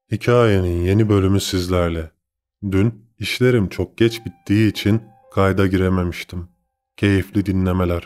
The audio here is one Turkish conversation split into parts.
Hikayenin yeni bölümü sizlerle. Dün işlerim çok geç bittiği için kayda girememiştim. Keyifli dinlemeler.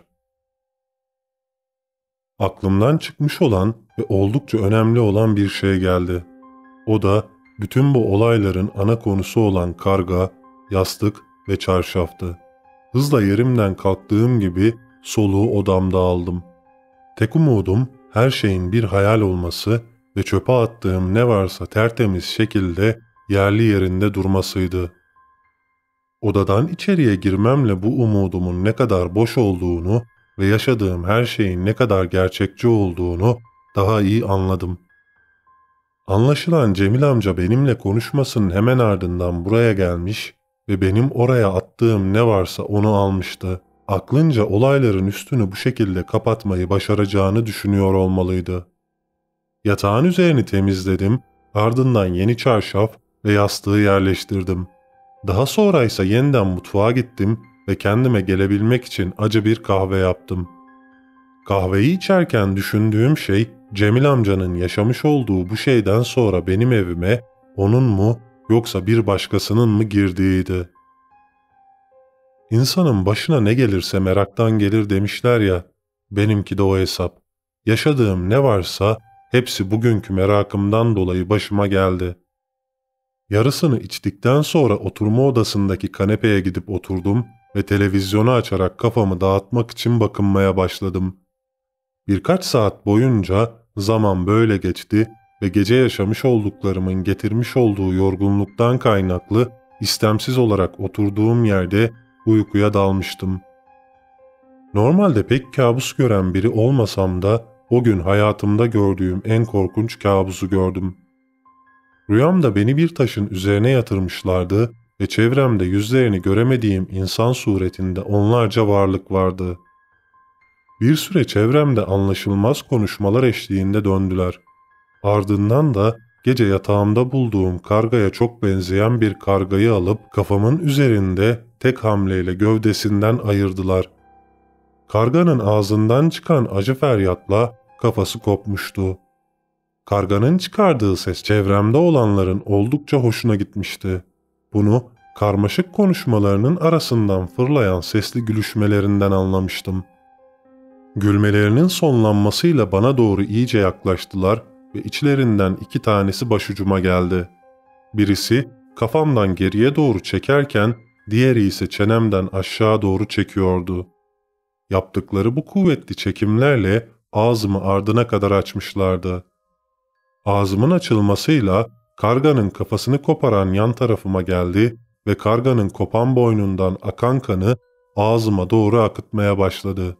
Aklımdan çıkmış olan ve oldukça önemli olan bir şey geldi. O da bütün bu olayların ana konusu olan karga, yastık ve çarşaftı. Hızla yerimden kalktığım gibi soluğu odamda aldım. Tek umudum her şeyin bir hayal olması ve çöpe attığım ne varsa tertemiz şekilde yerli yerinde durmasıydı. Odadan içeriye girmemle bu umudumun ne kadar boş olduğunu ve yaşadığım her şeyin ne kadar gerçekçi olduğunu daha iyi anladım. Anlaşılan Cemil amca benimle konuşmasının hemen ardından buraya gelmiş ve benim oraya attığım ne varsa onu almıştı. Aklınca olayların üstünü bu şekilde kapatmayı başaracağını düşünüyor olmalıydı. Yatağın üzerini temizledim, ardından yeni çarşaf ve yastığı yerleştirdim. Daha sonra ise yeniden mutfağa gittim ve kendime gelebilmek için acı bir kahve yaptım. Kahveyi içerken düşündüğüm şey Cemil amcanın yaşamış olduğu bu şeyden sonra benim evime onun mu yoksa bir başkasının mı girdiğiydi. İnsanın başına ne gelirse meraktan gelir demişler ya, benimki de o hesap. Yaşadığım ne varsa hepsi bugünkü merakımdan dolayı başıma geldi. Yarısını içtikten sonra oturma odasındaki kanepeye gidip oturdum ve televizyonu açarak kafamı dağıtmak için bakınmaya başladım. Birkaç saat boyunca zaman böyle geçti ve gece yaşamış olduklarımın getirmiş olduğu yorgunluktan kaynaklı istemsiz olarak oturduğum yerde uykuya dalmıştım. Normalde pek kabus gören biri olmasam da o gün hayatımda gördüğüm en korkunç kabusu gördüm. Rüyamda beni bir taşın üzerine yatırmışlardı ve çevremde yüzlerini göremediğim insan suretinde onlarca varlık vardı. Bir süre çevremde anlaşılmaz konuşmalar eşliğinde döndüler. Ardından da gece yatağımda bulduğum kargaya çok benzeyen bir kargayı alıp kafamın üzerinde tek hamleyle gövdesinden ayırdılar. Karganın ağzından çıkan acı feryatla kafası kopmuştu. Karganın çıkardığı ses çevremde olanların oldukça hoşuna gitmişti. Bunu karmaşık konuşmalarının arasından fırlayan sesli gülüşmelerinden anlamıştım. Gülmelerinin sonlanmasıyla bana doğru iyice yaklaştılar ve içlerinden iki tanesi başucuma geldi. Birisi kafamdan geriye doğru çekerken diğeri ise çenemden aşağı doğru çekiyordu. Yaptıkları bu kuvvetli çekimlerle ağzımı ardına kadar açmışlardı. Ağzımın açılmasıyla karganın kafasını koparan yan tarafıma geldi ve karganın kopan boynundan akan kanı ağzıma doğru akıtmaya başladı.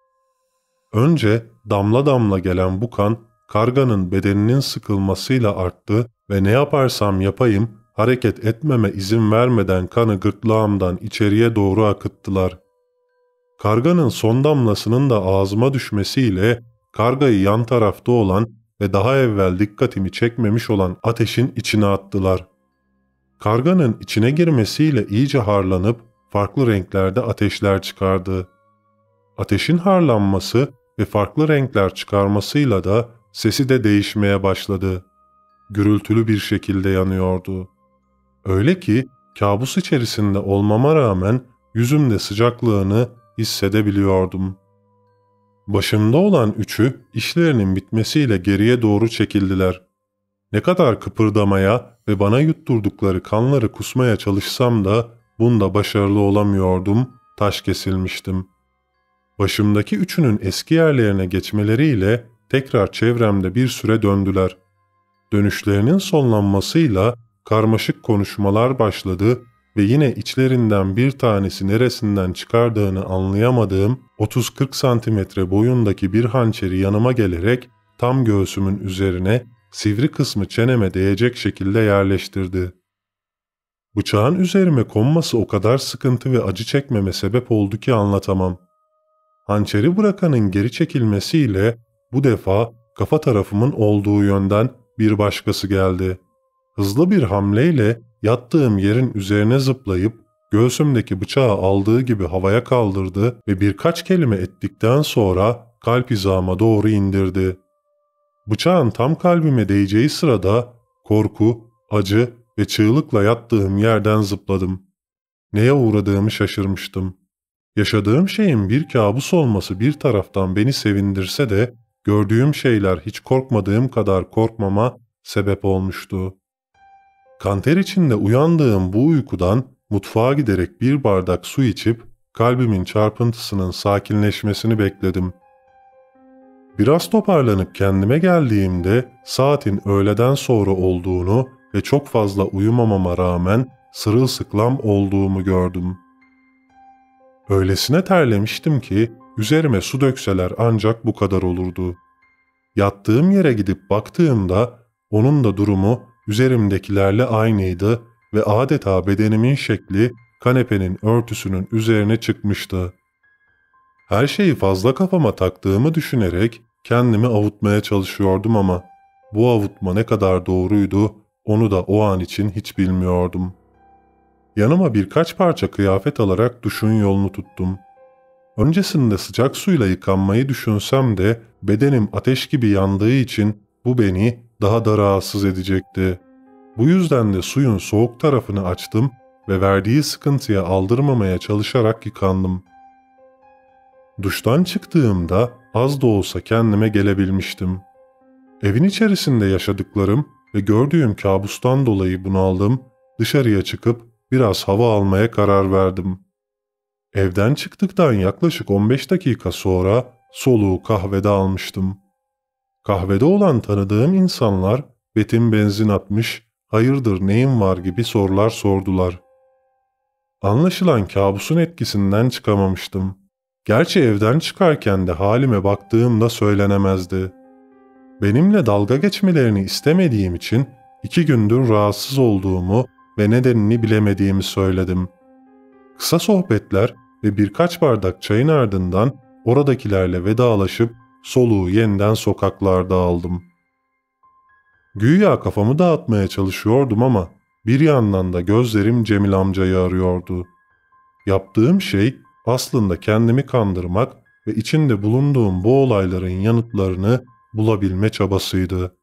Önce damla damla gelen bu kan karganın bedeninin sıkılmasıyla arttı ve ne yaparsam yapayım hareket etmeme izin vermeden kanı gırtlağımdan içeriye doğru akıttılar. Karganın son damlasının da ağzıma düşmesiyle kargayı yan tarafta olan ve daha evvel dikkatimi çekmemiş olan ateşin içine attılar. Karganın içine girmesiyle iyice harlanıp farklı renklerde ateşler çıkardı. Ateşin harlanması ve farklı renkler çıkarmasıyla da sesi de değişmeye başladı. Gürültülü bir şekilde yanıyordu. Öyle ki kabus içerisinde olmama rağmen yüzümde sıcaklığını hissedebiliyordum. Başımda olan üçü işlerinin bitmesiyle geriye doğru çekildiler. Ne kadar kıpırdamaya ve bana yutturdukları kanları kusmaya çalışsam da bunda başarılı olamıyordum, taş kesilmiştim. Başımdaki üçünün eski yerlerine geçmeleriyle tekrar çevremde bir süre döndüler. Dönüşlerinin sonlanmasıyla karmaşık konuşmalar başladı ve yine içlerinden bir tanesi neresinden çıkardığını anlayamadığım 30-40 santimetre boyundaki bir hançeri yanıma gelerek tam göğsümün üzerine sivri kısmı çeneme değecek şekilde yerleştirdi. Bıçağın üzerime konması o kadar sıkıntı ve acı çekmeme sebep oldu ki anlatamam. Hançeri bırakanın geri çekilmesiyle bu defa kafa tarafımın olduğu yönden bir başkası geldi. Hızlı bir hamleyle yattığım yerin üzerine zıplayıp göğsümdeki bıçağı aldığı gibi havaya kaldırdı ve birkaç kelime ettikten sonra kalp hizama doğru indirdi. Bıçağın tam kalbime değeceği sırada korku, acı ve çığlıkla yattığım yerden zıpladım. Neye uğradığımı şaşırmıştım. Yaşadığım şeyin bir kabus olması bir taraftan beni sevindirse de gördüğüm şeyler hiç korkmadığım kadar korkmama sebep olmuştu. Kanter içinde uyandığım bu uykudan mutfağa giderek bir bardak su içip kalbimin çarpıntısının sakinleşmesini bekledim. Biraz toparlanıp kendime geldiğimde saatin öğleden sonra olduğunu ve çok fazla uyumamama rağmen sırılsıklam olduğumu gördüm. Öylesine terlemiştim ki üzerime su dökseler ancak bu kadar olurdu. Yattığım yere gidip baktığımda onun da durumu üzerimdekilerle aynıydı ve adeta bedenimin şekli kanepenin örtüsünün üzerine çıkmıştı. Her şeyi fazla kafama taktığımı düşünerek kendimi avutmaya çalışıyordum ama bu avutma ne kadar doğruydu onu da o an için hiç bilmiyordum. Yanıma birkaç parça kıyafet alarak duşun yolunu tuttum. Öncesinde sıcak suyla yıkanmayı düşünsem de bedenim ateş gibi yandığı için bu beni daha da rahatsız edecekti. Bu yüzden de suyun soğuk tarafını açtım ve verdiği sıkıntıya aldırmamaya çalışarak yıkandım. Duştan çıktığımda az da olsa kendime gelebilmiştim. Evin içerisinde yaşadıklarım ve gördüğüm kabustan dolayı bunaldım, dışarıya çıkıp biraz hava almaya karar verdim. Evden çıktıktan yaklaşık 15 dakika sonra soluğu kahvede almıştım. Kahvede olan tanıdığım insanlar "Betim benzin atmış, hayırdır neyin var?" gibi sorular sordular. Anlaşılan kabusun etkisinden çıkamamıştım. Gerçi evden çıkarken de halime baktığımda söylenemezdi. Benimle dalga geçmelerini istemediğim için 2 gündür rahatsız olduğumu ve nedenini bilemediğimi söyledim. Kısa sohbetler ve birkaç bardak çayın ardından oradakilerle vedalaşıp soluğu yeniden sokaklarda aldım. Güya kafamı dağıtmaya çalışıyordum ama bir yandan da gözlerim Cemil amcayı arıyordu. Yaptığım şey aslında kendimi kandırmak ve içinde bulunduğum bu olayların yanıtlarını bulabilme çabasıydı.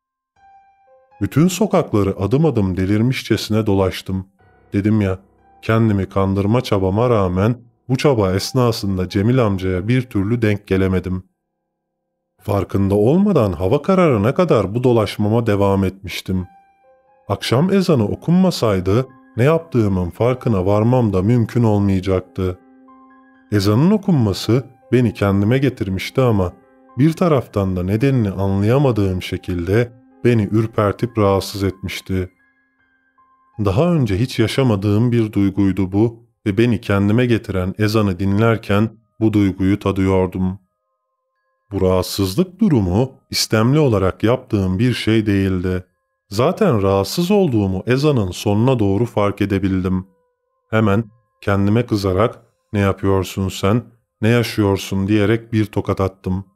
Bütün sokakları adım adım delirmişçesine dolaştım. Dedim ya, kendimi kandırma çabama rağmen bu çaba esnasında Cemil amcaya bir türlü denk gelemedim. Farkında olmadan hava kararına kadar bu dolaşmama devam etmiştim. Akşam ezanı okunmasaydı ne yaptığımın farkına varmam da mümkün olmayacaktı. Ezanın okunması beni kendime getirmişti ama bir taraftan da nedenini anlayamadığım şekilde beni ürpertip rahatsız etmişti. Daha önce hiç yaşamadığım bir duyguydu bu ve beni kendime getiren ezanı dinlerken bu duyguyu tadıyordum. Bu rahatsızlık durumu istemli olarak yaptığım bir şey değildi. Zaten rahatsız olduğumu ezanın sonuna doğru fark edebildim. Hemen kendime kızarak "Ne yapıyorsun sen, ne yaşıyorsun?" diyerek bir tokat attım.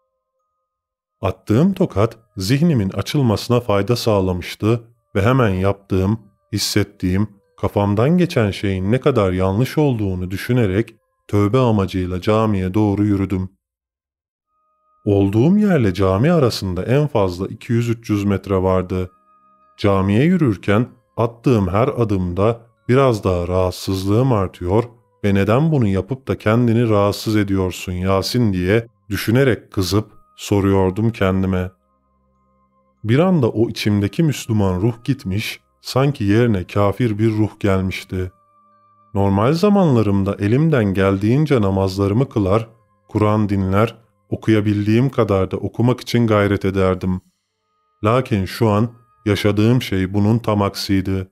Attığım tokat zihnimin açılmasına fayda sağlamıştı ve hemen yaptığım, hissettiğim, kafamdan geçen şeyin ne kadar yanlış olduğunu düşünerek tövbe amacıyla camiye doğru yürüdüm. Olduğum yerle cami arasında en fazla 200-300 metre vardı. Camiye yürürken attığım her adımda biraz daha rahatsızlığım artıyor ve neden bunu yapıp da kendini rahatsız ediyorsun Yasin diye düşünerek kızıp soruyordum kendime. Bir anda o içimdeki Müslüman ruh gitmiş, sanki yerine kafir bir ruh gelmişti. Normal zamanlarımda elimden geldiğince namazlarımı kılar, Kur'an dinler, okuyabildiğim kadar da okumak için gayret ederdim. Lakin şu an yaşadığım şey bunun tam aksiydi.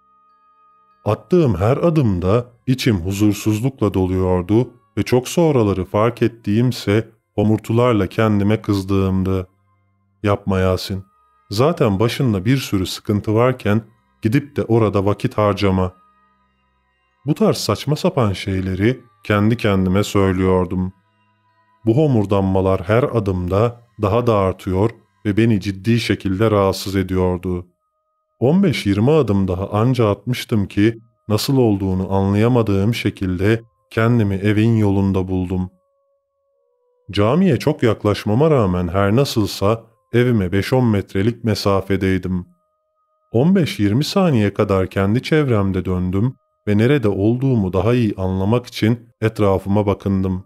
Attığım her adımda içim huzursuzlukla doluyordu ve çok sonraları fark ettiğimse homurtularla kendime kızdığımdı. Yapma Yasin. Zaten başında bir sürü sıkıntı varken gidip de orada vakit harcama. Bu tarz saçma sapan şeyleri kendi kendime söylüyordum. Bu homurdanmalar her adımda daha da artıyor ve beni ciddi şekilde rahatsız ediyordu. 15-20 adım daha anca atmıştım ki nasıl olduğunu anlayamadığım şekilde kendimi evin yolunda buldum. Camiye çok yaklaşmama rağmen her nasılsa evime 5-10 metrelik mesafedeydim. 15-20 saniye kadar kendi çevremde döndüm ve nerede olduğumu daha iyi anlamak için etrafıma bakındım.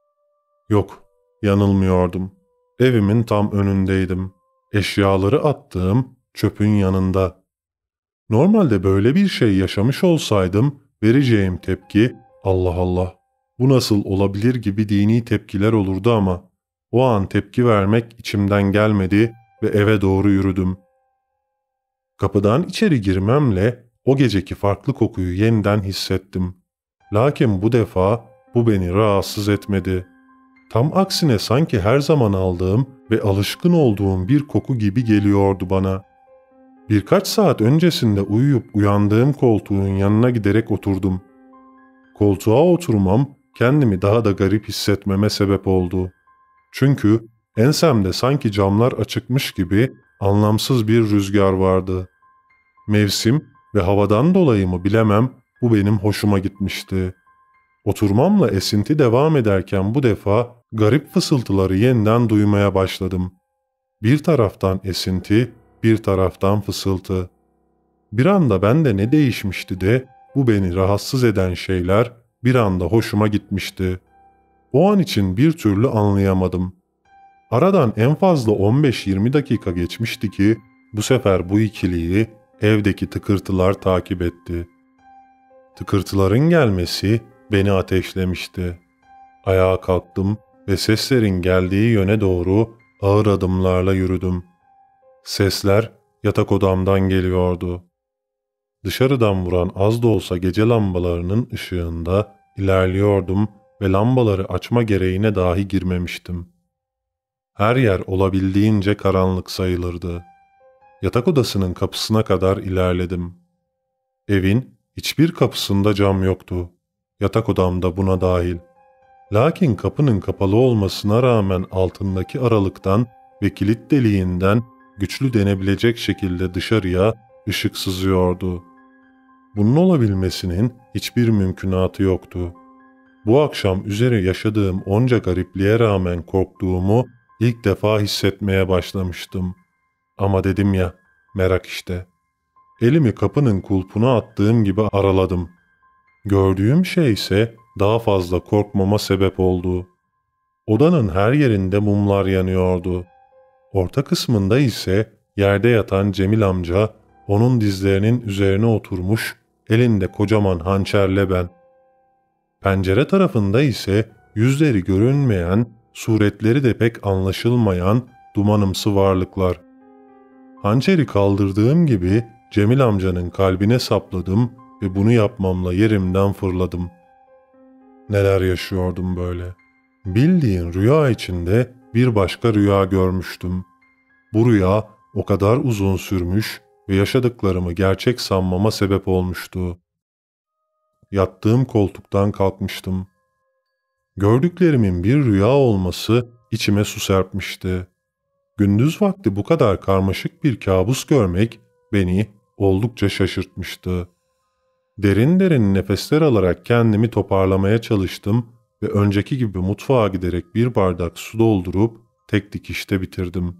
Yok, yanılmıyordum. Evimin tam önündeydim. Eşyaları attığım çöpün yanında. Normalde böyle bir şey yaşamış olsaydım vereceğim tepki Allah Allah, bu nasıl olabilir gibi dini tepkiler olurdu ama o an tepki vermek içimden gelmedi ve eve doğru yürüdüm. Kapıdan içeri girmemle o geceki farklı kokuyu yeniden hissettim. Lakin bu defa bu beni rahatsız etmedi. Tam aksine sanki her zaman aldığım ve alışkın olduğum bir koku gibi geliyordu bana. Birkaç saat öncesinde uyuyup uyandığım koltuğun yanına giderek oturdum. Koltuğa oturmam kendimi daha da garip hissetmeme sebep oldu. Çünkü ensemde sanki camlar açıkmış gibi anlamsız bir rüzgar vardı. Mevsim ve havadan dolayı mı bilemem, bu benim hoşuma gitmişti. Oturmamla esinti devam ederken bu defa garip fısıltıları yeniden duymaya başladım. Bir taraftan esinti, bir taraftan fısıltı. Bir anda bende ne değişmişti de bu beni rahatsız eden şeyler bir anda hoşuma gitmişti. O an için bir türlü anlayamadım. Aradan en fazla 15-20 dakika geçmişti ki bu sefer bu ikiliyi evdeki tıkırtılar takip etti. Tıkırtıların gelmesi beni ateşlemişti. Ayağa kalktım ve seslerin geldiği yöne doğru ağır adımlarla yürüdüm. Sesler yatak odamdan geliyordu. Dışarıdan vuran az da olsa gece lambalarının ışığında ilerliyordum ve lambaları açma gereğine dahi girmemiştim. Her yer olabildiğince karanlık sayılırdı. Yatak odasının kapısına kadar ilerledim. Evin hiçbir kapısında cam yoktu. Yatak odamda buna dahil. Lakin kapının kapalı olmasına rağmen altındaki aralıktan ve kilit deliğinden güçlü denebilecek şekilde dışarıya ışık sızıyordu. Bunun olabilmesinin hiçbir mümkünatı yoktu. Bu akşam üzeri yaşadığım onca garipliğe rağmen korktuğumu ilk defa hissetmeye başlamıştım. Ama dedim ya, merak işte. Elimi kapının kulpuna attığım gibi araladım. Gördüğüm şey ise daha fazla korkmama sebep oldu. Odanın her yerinde mumlar yanıyordu. Orta kısmında ise yerde yatan Cemil amca, onun dizlerinin üzerine oturmuş, elinde kocaman hançerle ben. Pencere tarafında ise yüzleri görünmeyen, suretleri de pek anlaşılmayan dumanımsı varlıklar. Hançeri kaldırdığım gibi Cemil amcanın kalbine sapladım ve bunu yapmamla yerimden fırladım. Neler yaşıyordum böyle? Bildiğin rüya içinde bir başka rüya görmüştüm. Bu rüya o kadar uzun sürmüş ve yaşadıklarımı gerçek sanmama sebep olmuştu. Yattığım koltuktan kalkmıştım. Gördüklerimin bir rüya olması içime su serpmişti. Gündüz vakti bu kadar karmaşık bir kabus görmek beni oldukça şaşırtmıştı. Derin derin nefesler alarak kendimi toparlamaya çalıştım ve önceki gibi mutfağa giderek bir bardak su doldurup tek dikişte bitirdim.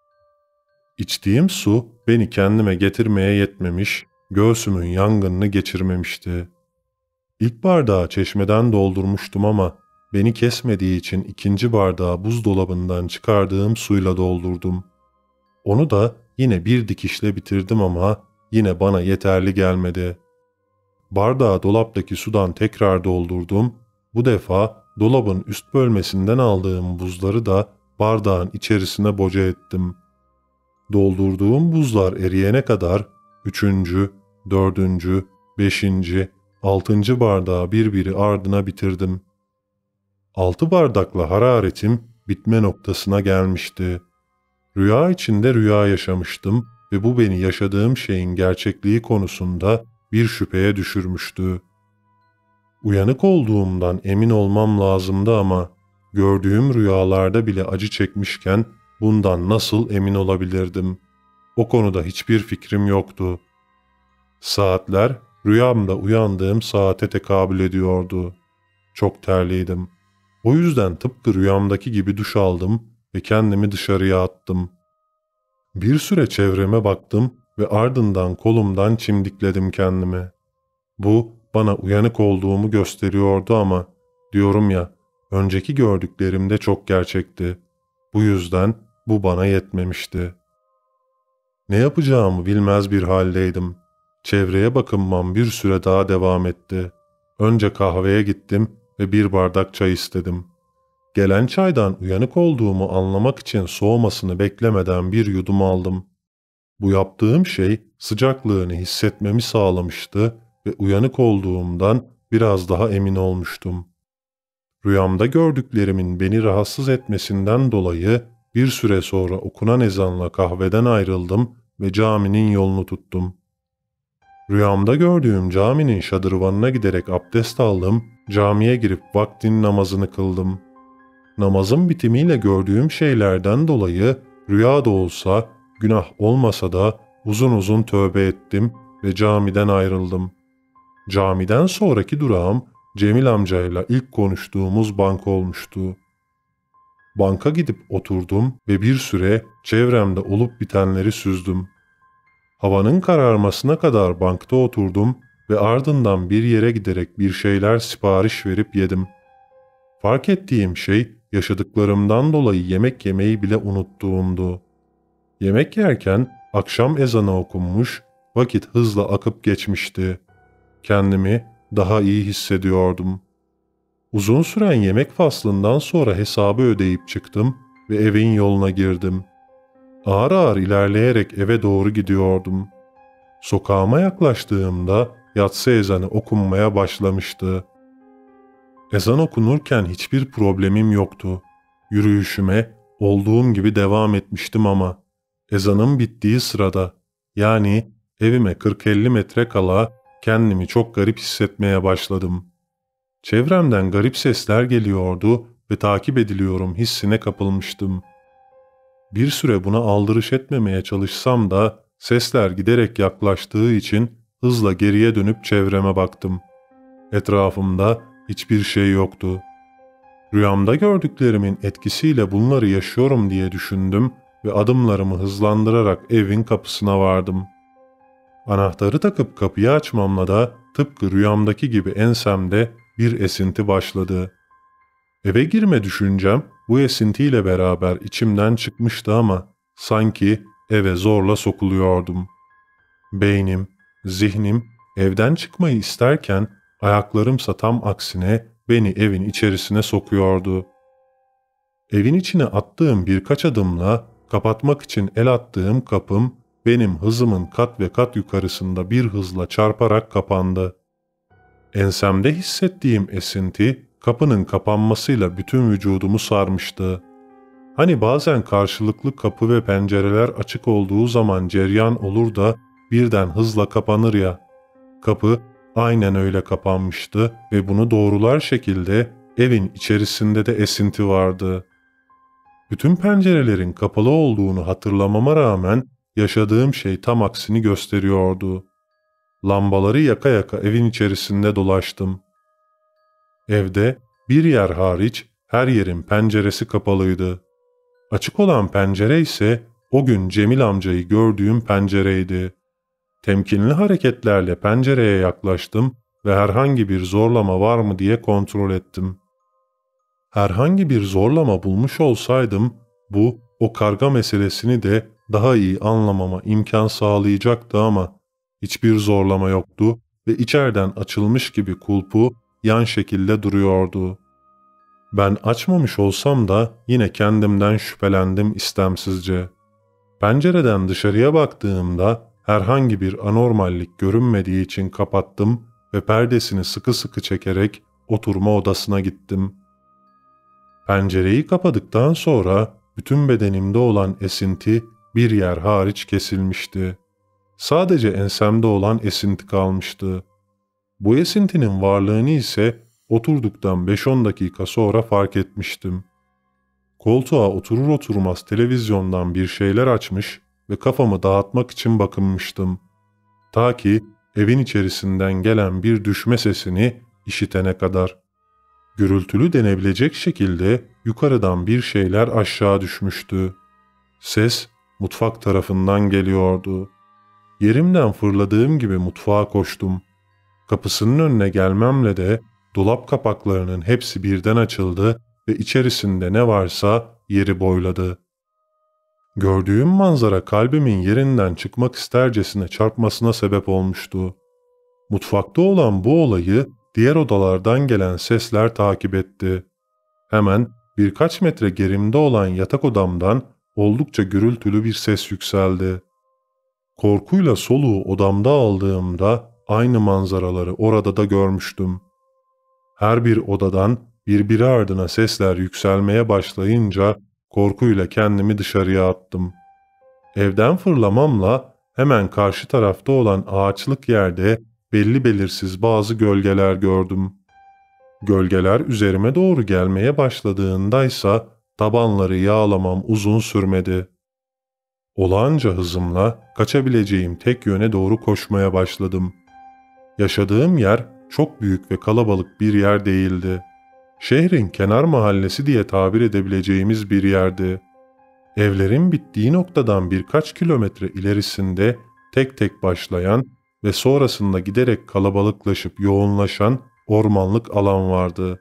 İçtiğim su beni kendime getirmeye yetmemiş, göğsümün yangınını geçirmemişti. İlk bardağı çeşmeden doldurmuştum ama beni kesmediği için ikinci bardağı buzdolabından çıkardığım suyla doldurdum. Onu da yine bir dikişle bitirdim ama yine bana yeterli gelmedi. Bardağı dolaptaki sudan tekrar doldurdum. Bu defa dolabın üst bölmesinden aldığım buzları da bardağın içerisine boca ettim. Doldurduğum buzlar eriyene kadar 3., 4., 5., 6. bardağı birbiri ardına bitirdim. 6 bardakla hararetim bitme noktasına gelmişti. Rüya içinde rüya yaşamıştım ve bu beni yaşadığım şeyin gerçekliği konusunda bir şüpheye düşürmüştü. Uyanık olduğumdan emin olmam lazımdı ama gördüğüm rüyalarda bile acı çekmişken bundan nasıl emin olabilirdim? O konuda hiçbir fikrim yoktu. Saatler rüyamda uyandığım saate tekabül ediyordu. Çok terliydim. O yüzden tıpkı rüyamdaki gibi duş aldım ve kendimi dışarıya attım. Bir süre çevreme baktım ve ardından kolumdan çimdikledim kendimi. Bu bana uyanık olduğumu gösteriyordu ama diyorum ya, önceki gördüklerim de çok gerçekti. Bu yüzden bu bana yetmemişti. Ne yapacağımı bilmez bir haldeydim. Çevreye bakınmam bir süre daha devam etti. Önce kahveye gittim ve bir bardak çay istedim. Gelen çaydan uyanık olduğumu anlamak için soğumasını beklemeden bir yudum aldım. Bu yaptığım şey sıcaklığını hissetmemi sağlamıştı ve uyanık olduğumdan biraz daha emin olmuştum. Rüyamda gördüklerimin beni rahatsız etmesinden dolayı bir süre sonra okunan ezanla kahveden ayrıldım ve caminin yolunu tuttum. Rüyamda gördüğüm caminin şadırvanına giderek abdest aldım, camiye girip vaktin namazını kıldım. Namazın bitimiyle gördüğüm şeylerden dolayı rüya da olsa, günah olmasa da uzun uzun tövbe ettim ve camiden ayrıldım. Camiden sonraki durağım Cemil amcayla ilk konuştuğumuz banka olmuştu. Banka gidip oturdum ve bir süre çevremde olup bitenleri süzdüm. Havanın kararmasına kadar bankta oturdum ve ardından bir yere giderek bir şeyler sipariş verip yedim. Fark ettiğim şey yaşadıklarımdan dolayı yemek yemeyi bile unuttuğumdu. Yemek yerken akşam ezanı okunmuş, vakit hızla akıp geçmişti. Kendimi daha iyi hissediyordum. Uzun süren yemek faslından sonra hesabı ödeyip çıktım ve evin yoluna girdim. Ağır ağır ilerleyerek eve doğru gidiyordum. Sokağıma yaklaştığımda yatsı ezanı okunmaya başlamıştı. Ezan okunurken hiçbir problemim yoktu. Yürüyüşüme olduğum gibi devam etmiştim ama ezanın bittiği sırada, yani evime 40-50 metre kala kendimi çok garip hissetmeye başladım. Çevremden garip sesler geliyordu ve takip ediliyorum hissine kapılmıştım. Bir süre buna aldırış etmemeye çalışsam da sesler giderek yaklaştığı için hızla geriye dönüp çevreme baktım. Etrafımda hiçbir şey yoktu. Rüyamda gördüklerimin etkisiyle bunları yaşıyorum diye düşündüm ve adımlarımı hızlandırarak evin kapısına vardım. Anahtarı takıp kapıyı açmamla da tıpkı rüyamdaki gibi ensemde bir esinti başladı. Eve girme düşüncem bu esintiyle beraber içimden çıkmıştı ama sanki eve zorla sokuluyordum. Beynim, zihnim evden çıkmayı isterken ayaklarımsa tam aksine beni evin içerisine sokuyordu. Evin içine attığım birkaç adımla kapatmak için el attığım kapım benim hızımın kat ve kat yukarısında bir hızla çarparak kapandı. Ensemde hissettiğim esinti kapının kapanmasıyla bütün vücudumu sarmıştı. Hani bazen karşılıklı kapı ve pencereler açık olduğu zaman cereyan olur da birden hızla kapanır ya. Kapı aynen öyle kapanmıştı ve bunu doğrular şekilde evin içerisinde de esinti vardı. Bütün pencerelerin kapalı olduğunu hatırlamama rağmen yaşadığım şey tam aksini gösteriyordu. Lambaları yaka yaka evin içerisinde dolaştım. Evde bir yer hariç her yerin penceresi kapalıydı. Açık olan pencere ise o gün Cemil amcayı gördüğüm pencereydi. Temkinli hareketlerle pencereye yaklaştım ve herhangi bir zorlama var mı diye kontrol ettim. Herhangi bir zorlama bulmuş olsaydım bu o karga meselesini de daha iyi anlamama imkan sağlayacaktı ama hiçbir zorlama yoktu ve içeriden açılmış gibi kulpu yan şekilde duruyordu. Ben açmamış olsam da yine kendimden şüphelendim istemsizce. Pencereden dışarıya baktığımda herhangi bir anormallik görünmediği için kapattım ve perdesini sıkı sıkı çekerek oturma odasına gittim. Pencereyi kapadıktan sonra bütün bedenimde olan esinti bir yer hariç kesilmişti. Sadece ensemde olan esinti kalmıştı. Bu esintinin varlığını ise oturduktan 5-10 dakika sonra fark etmiştim. Koltuğa oturur oturmaz televizyondan bir şeyler açmış ve kafamı dağıtmak için bakınmıştım. Ta ki evin içerisinden gelen bir düşme sesini işitene kadar. Gürültülü denebilecek şekilde yukarıdan bir şeyler aşağı düşmüştü. Ses mutfak tarafından geliyordu. Yerimden fırladığım gibi mutfağa koştum. Kapısının önüne gelmemle de dolap kapaklarının hepsi birden açıldı ve içerisinde ne varsa yeri boyladı. Gördüğüm manzara kalbimin yerinden çıkmak istercesine çarpmasına sebep olmuştu. Mutfakta olan bu olayı diğer odalardan gelen sesler takip etti. Hemen birkaç metre gerimde olan yatak odamdan oldukça gürültülü bir ses yükseldi. Korkuyla soluğu odamda aldığımda aynı manzaraları orada da görmüştüm. Her bir odadan birbiri ardına sesler yükselmeye başlayınca korkuyla kendimi dışarıya attım. Evden fırlamamla hemen karşı tarafta olan ağaçlık yerde belli belirsiz bazı gölgeler gördüm. Gölgeler üzerime doğru gelmeye başladığındaysa tabanları yağlamam uzun sürmedi. Olağanca hızımla kaçabileceğim tek yöne doğru koşmaya başladım. Yaşadığım yer çok büyük ve kalabalık bir yer değildi. Şehrin kenar mahallesi diye tabir edebileceğimiz bir yerdi. Evlerin bittiği noktadan birkaç kilometre ilerisinde tek tek başlayan ve sonrasında giderek kalabalıklaşıp yoğunlaşan ormanlık alan vardı.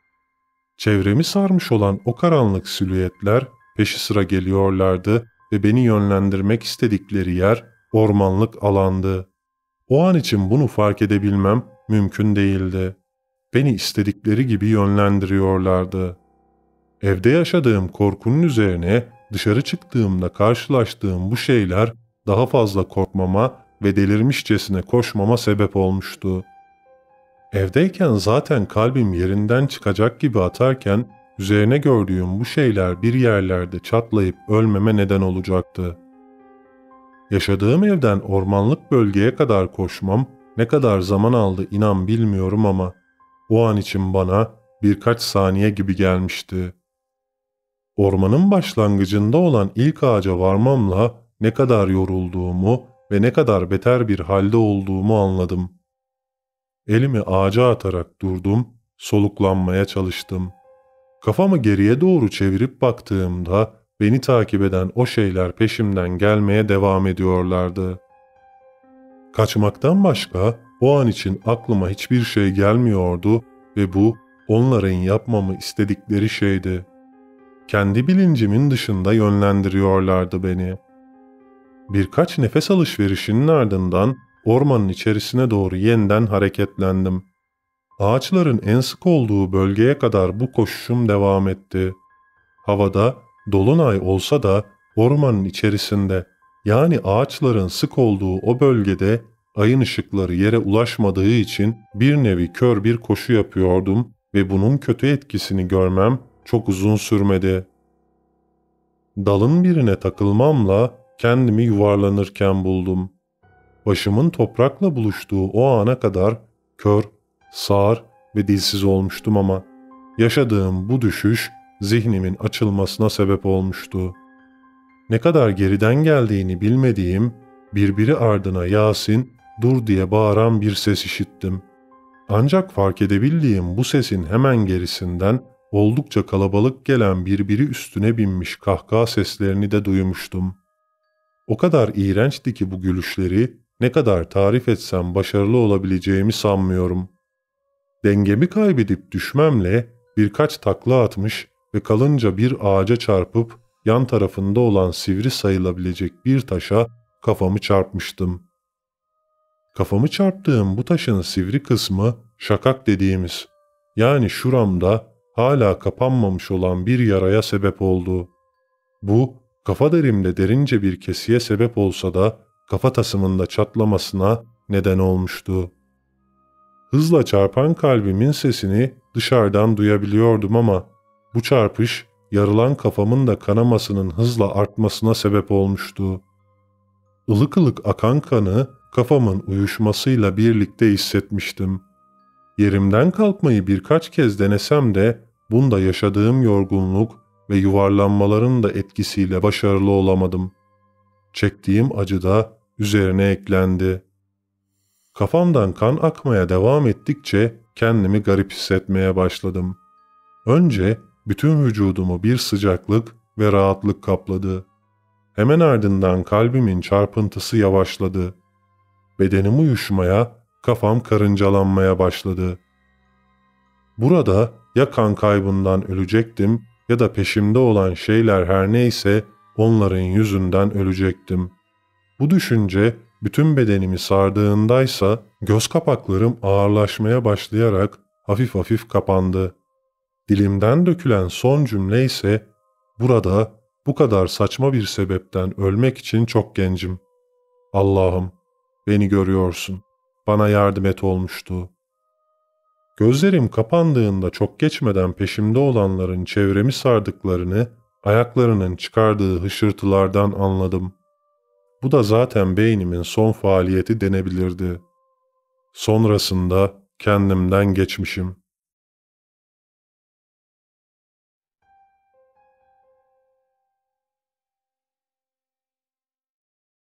Çevremi sarmış olan o karanlık silüetler peşi sıra geliyorlardı ve beni yönlendirmek istedikleri yer ormanlık alandı. O an için bunu fark edebilmem mümkün değildi. Beni istedikleri gibi yönlendiriyorlardı. Evde yaşadığım korkunun üzerine dışarı çıktığımda karşılaştığım bu şeyler daha fazla korkmama ve delirmişçesine koşmama sebep olmuştu. Evdeyken zaten kalbim yerinden çıkacak gibi atarken üzerine gördüğüm bu şeyler bir yerlerde çatlayıp ölmeme neden olacaktı. Yaşadığım evden ormanlık bölgeye kadar koşmam ne kadar zaman aldı inan bilmiyorum ama o an için bana birkaç saniye gibi gelmişti. Ormanın başlangıcında olan ilk ağaca varmamla ne kadar yorulduğumu ve ne kadar beter bir halde olduğumu anladım. Elimi ağaca atarak durdum, soluklanmaya çalıştım. Kafamı geriye doğru çevirip baktığımda beni takip eden o şeyler peşimden gelmeye devam ediyorlardı. Kaçmaktan başka o an için aklıma hiçbir şey gelmiyordu ve bu onların yapmamı istedikleri şeydi. Kendi bilincimin dışında yönlendiriyorlardı beni. Birkaç nefes alışverişinin ardından ormanın içerisine doğru yeniden hareketlendim. Ağaçların en sık olduğu bölgeye kadar bu koşuşum devam etti. Havada dolunay olsa da ormanın içerisinde yani ağaçların sık olduğu o bölgede ayın ışıkları yere ulaşmadığı için bir nevi kör bir koşu yapıyordum ve bunun kötü etkisini görmem çok uzun sürmedi. Dalın birine takılmamla kendimi yuvarlanırken buldum. Başımın toprakla buluştuğu o ana kadar kör, sağır ve dilsiz olmuştum ama yaşadığım bu düşüş zihnimin açılmasına sebep olmuştu. Ne kadar geriden geldiğini bilmediğim, birbiri ardına Yasin, dur diye bağıran bir ses işittim. Ancak fark edebildiğim bu sesin hemen gerisinden oldukça kalabalık gelen birbiri üstüne binmiş kahkaha seslerini de duymuştum. O kadar iğrençti ki bu gülüşleri ne kadar tarif etsem başarılı olabileceğimi sanmıyorum. Dengemi kaybedip düşmemle birkaç takla atmış ve kalınca bir ağaca çarpıp yan tarafında olan sivri sayılabilecek bir taşa kafamı çarpmıştım. Kafamı çarptığım bu taşın sivri kısmı şakak dediğimiz, yani şuramda hala kapanmamış olan bir yaraya sebep oldu. Bu, kafa derimde derince bir kesiye sebep olsa da kafatasımın da çatlamasına neden olmuştu. Hızla çarpan kalbimin sesini dışarıdan duyabiliyordum ama bu çarpış yarılan kafamın da kanamasının hızla artmasına sebep olmuştu. Ilık ılık akan kanı kafamın uyuşmasıyla birlikte hissetmiştim. Yerimden kalkmayı birkaç kez denesem de bunda yaşadığım yorgunluk ve yuvarlanmaların da etkisiyle başarılı olamadım. Çektiğim acı da üzerine eklendi. Kafamdan kan akmaya devam ettikçe kendimi garip hissetmeye başladım. Önce bütün vücudumu bir sıcaklık ve rahatlık kapladı. Hemen ardından kalbimin çarpıntısı yavaşladı. Bedenim uyuşmaya, kafam karıncalanmaya başladı. Burada ya kan kaybından ölecektim ya da peşimde olan şeyler her neyse onların yüzünden ölecektim. Bu düşünce bütün bedenimi sardığındaysa göz kapaklarım ağırlaşmaya başlayarak hafif hafif kapandı. Dilimden dökülen son cümle ise burada bu kadar saçma bir sebepten ölmek için çok gencim. Allah'ım, beni görüyorsun. Bana yardım et olmuştu. Gözlerim kapandığında çok geçmeden peşimde olanların çevremi sardıklarını, ayaklarının çıkardığı hışırtılardan anladım. Bu da zaten beynimin son faaliyeti denebilirdi. Sonrasında kendimden geçmişim.